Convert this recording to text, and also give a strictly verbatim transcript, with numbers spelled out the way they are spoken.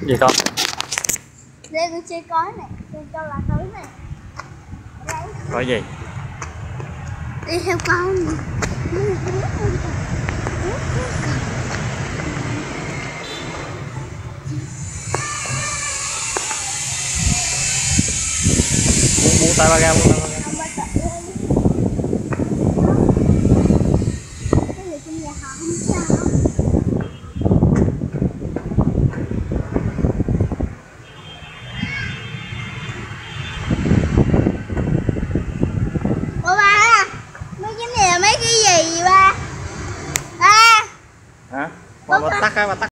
Gì con? Đây con chơi cối này, chơi cho là thứ này. Đấy. Có gì? Đi theo con. Buông buông tay ba ra, buông tay ba ra. Ông ba tự lên. Cái gì trong nhà họ không sao. Ủa ba, mấy cái này là mấy cái gì vậy ba? Ba. Hả? Ba, ba tắt á, ba tắt.